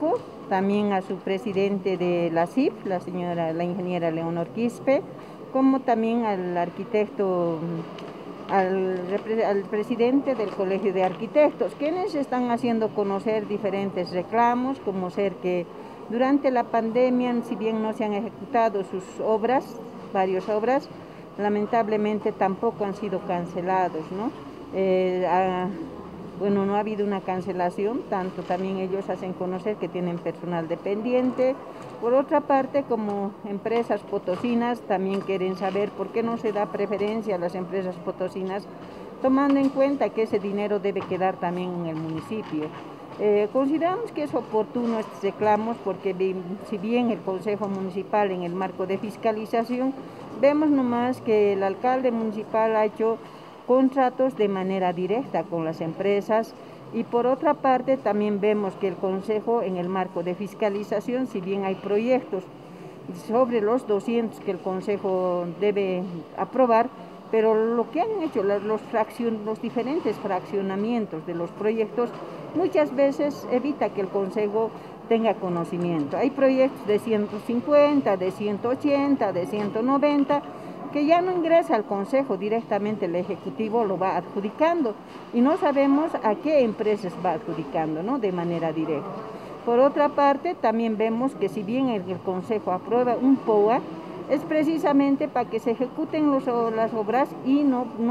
técnico, también a su presidente de la CIF, la ingeniera Leonor Quispe, como también al arquitecto, al presidente del Colegio de Arquitectos, quienes están haciendo conocer diferentes reclamos, como ser que durante la pandemia, si bien no se han ejecutado sus obras, varias obras, lamentablemente tampoco han sido cancelados, ¿no? Bueno, no ha habido una cancelación, tanto también ellos hacen conocer que tienen personal dependiente. Por otra parte, como empresas potosinas, también quieren saber por qué no se da preferencia a las empresas potosinas, tomando en cuenta que ese dinero debe quedar también en el municipio. Consideramos que es oportuno estos reclamos porque si bien el Consejo Municipal en el marco de fiscalización, vemos nomás que el alcalde municipal ha hecho contratos de manera directa con las empresas y por otra parte también vemos que el Consejo en el marco de fiscalización, si bien hay proyectos sobre los 200 que el Consejo debe aprobar, pero lo que han hecho los diferentes fraccionamientos de los proyectos muchas veces evita que el Consejo tenga conocimiento. Hay proyectos de 150, de 180, de 190, que ya no ingresa al Consejo, directamente el Ejecutivo lo va adjudicando y no sabemos a qué empresas va adjudicando, ¿no? De manera directa. Por otra parte, también vemos que si bien el Consejo aprueba un POA, es precisamente para que se ejecuten las obras y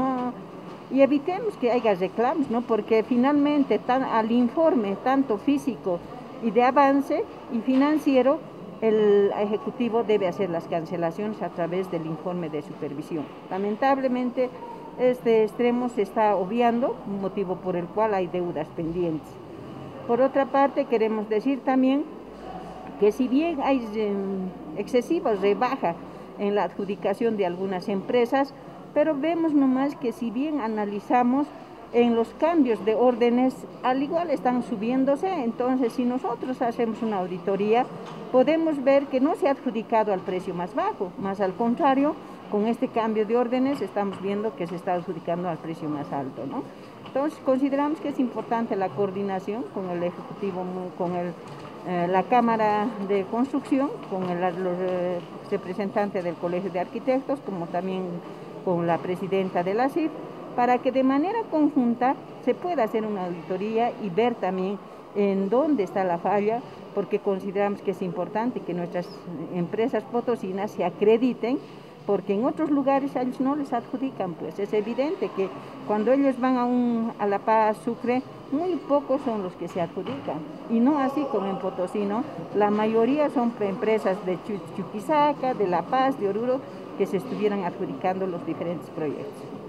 y evitemos que haya reclamos, ¿no? Porque finalmente al informe, tanto físico y de avance y financiero, el Ejecutivo debe hacer las cancelaciones a través del informe de supervisión. Lamentablemente, este extremo se está obviando, motivo por el cual hay deudas pendientes. Por otra parte, queremos decir también que si bien hay excesiva rebaja en la adjudicación de algunas empresas, pero vemos nomás que si bien analizamos en los cambios de órdenes, al igual están subiéndose, entonces si nosotros hacemos una auditoría, podemos ver que no se ha adjudicado al precio más bajo, más al contrario, con este cambio de órdenes estamos viendo que se está adjudicando al precio más alto, ¿no? Entonces consideramos que es importante la coordinación con el Ejecutivo, con la Cámara de Construcción, con los representantes del Colegio de Arquitectos, como también con la presidenta de la CIF, para que de manera conjunta se pueda hacer una auditoría y ver también en dónde está la falla, porque consideramos que es importante que nuestras empresas potosinas se acrediten, porque en otros lugares a ellos no les adjudican, pues es evidente que cuando ellos van a La Paz, Sucre, muy pocos son los que se adjudican, y no así como en Potosí, ¿no? La mayoría son empresas de Chuquisaca, de La Paz, de Oruro, que se estuvieran adjudicando los diferentes proyectos.